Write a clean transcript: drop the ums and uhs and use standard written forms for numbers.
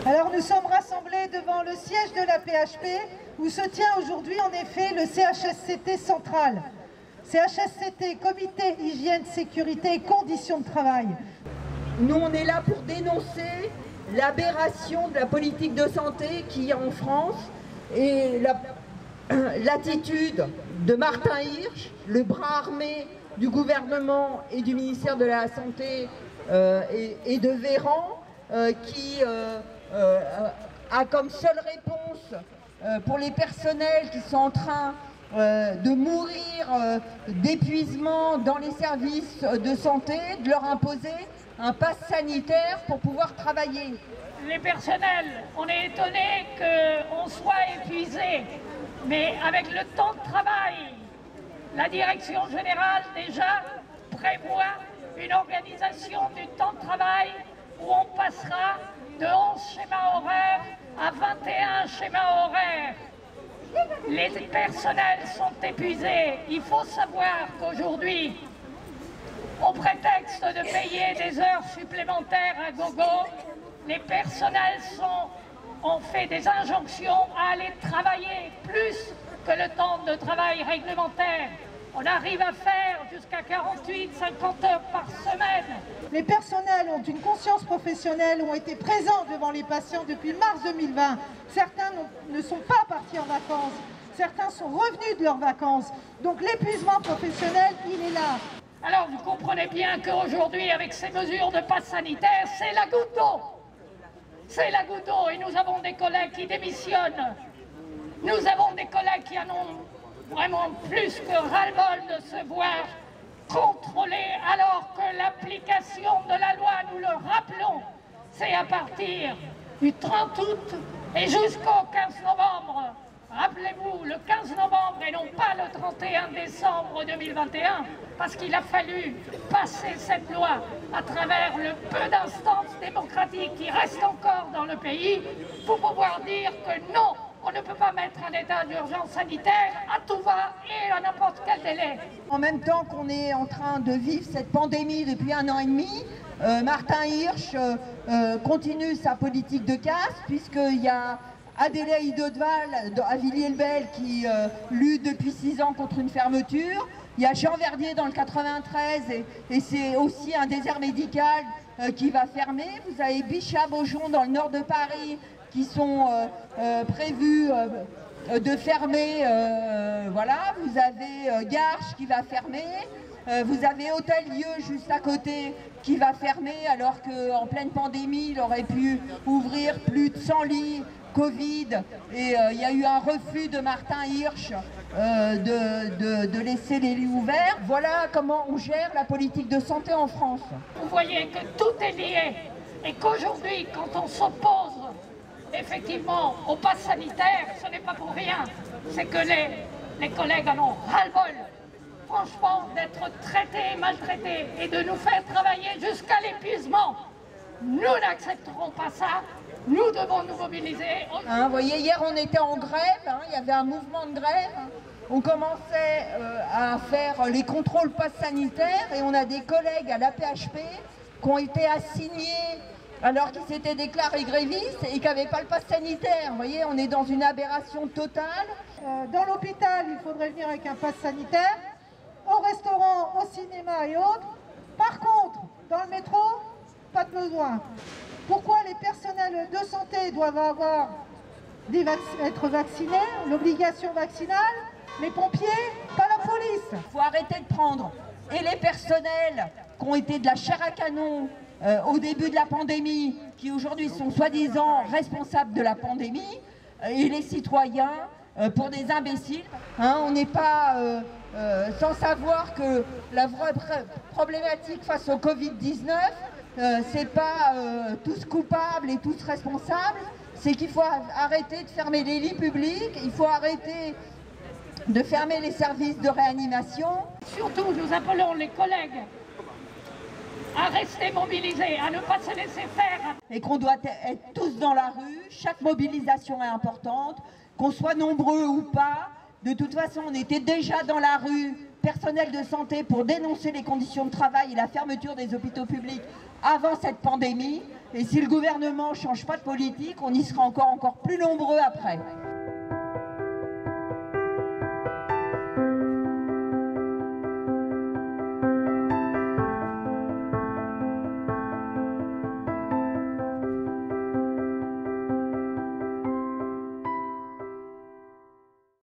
Alors nous sommes rassemblés devant le siège de la PHP où se tient aujourd'hui en effet le CHSCT central. CHSCT, Comité Hygiène, Sécurité et Conditions de Travail. Nous on est là pour dénoncer l'aberration de la politique de santé qu'il y a en France et l'attitude de Martin Hirsch, le bras armé du gouvernement et du ministère de la Santé et de Véran qui a comme seule réponse pour les personnels qui sont en train de mourir d'épuisement dans les services de santé, de leur imposer un pass sanitaire pour pouvoir travailler. Les personnels, on est étonné qu'on soit épuisé, mais avec le temps de travail, la direction générale déjà prévoit une organisation du temps de travail où on passera de 11 schémas horaires à 21 schémas horaires. Les personnels sont épuisés. Il faut savoir qu'aujourd'hui, au prétexte de payer des heures supplémentaires à gogo, les personnels ont fait des injonctions à aller travailler plus que le temps de travail réglementaire. On arrive à faire jusqu'à 48-50 heures par semaine. Les personnels ont une conscience professionnelle, ont été présents devant les patients depuis mars 2020. Certains ne sont pas partis en vacances, certains sont revenus de leurs vacances. Donc l'épuisement professionnel, il est là. Alors vous comprenez bien qu'aujourd'hui, avec ces mesures de passe sanitaire, c'est la goutte d'eau. C'est la goutte d'eau et nous avons des collègues qui démissionnent. Nous avons des collègues qui en ont vraiment plus que ras-le-bol de se voir contrôlés, alors que l'application de la loi, nous le rappelons, c'est à partir du 30 août et jusqu'au 15 novembre. Rappelez-vous, le 15 novembre et non pas le 31 décembre 2021, parce qu'il a fallu passer cette loi à travers le peu d'instances démocratiques qui restent encore dans le pays pour pouvoir dire que non, on ne peut pas mettre un état d'urgence sanitaire à tout va et à n'importe quel délai. En même temps qu'on est en train de vivre cette pandémie depuis 1 an et demi, Martin Hirsch continue sa politique de casse, puisqu'il y a Adélaïde Odeval à Villiers-le-Bel qui lutte depuis 6 ans contre une fermeture. Il y a Jean Verdier dans le 93 et c'est aussi un désert médical qui va fermer. Vous avez Bichat-Beaujon dans le nord de Paris qui sont prévus de fermer. Voilà, vous avez Garches qui va fermer. Vous avez Hôtel-Lieu juste à côté qui va fermer alors qu'en pleine pandémie, il aurait pu ouvrir plus de 100 lits Covid et il y a eu un refus de Martin Hirsch de laisser les lits ouverts. Voilà comment on gère la politique de santé en France. Vous voyez que tout est lié et qu'aujourd'hui, quand on s'oppose effectivement au pass sanitaire, ce n'est pas pour rien. C'est que les collègues en ont ras-le-bol, franchement, d'être traités et maltraités et de nous faire travailler jusqu'à l'épuisement. Nous n'accepterons pas ça. Nous devons nous mobiliser. Vous voyez, hier on était en grève, il y avait un mouvement de grève. On commençait à faire les contrôles pass sanitaires et on a des collègues à la PHP qui ont été assignés alors qu'ils s'étaient déclarés grévistes et qui n'avaient pas le pass sanitaire. Vous voyez, on est dans une aberration totale. Dans l'hôpital, il faudrait venir avec un pass sanitaire. Au restaurant, au cinéma et autres. Par contre, dans le métro, pas de besoin. Pourquoi les personnels de santé doivent être vaccinés, l'obligation vaccinale, les pompiers, pas la police? Il faut arrêter de prendre et les personnels qui ont été de la chair à canon au début de la pandémie, qui aujourd'hui sont soi-disant responsables de la pandémie, et les citoyens pour des imbéciles. On n'est pas sans savoir que la vraie problématique face au Covid-19, c'est pas tous coupables et tous responsables, c'est qu'il faut arrêter de fermer les lits publics, il faut arrêter de fermer les services de réanimation. Surtout, nous appelons les collègues à rester mobilisés, à ne pas se laisser faire. Et qu'on doit être tous dans la rue, chaque mobilisation est importante, qu'on soit nombreux ou pas. De toute façon, on était déjà dans la rue, personnel de santé, pour dénoncer les conditions de travail et la fermeture des hôpitaux publics avant cette pandémie. Et si le gouvernement ne change pas de politique, on y sera encore plus nombreux après.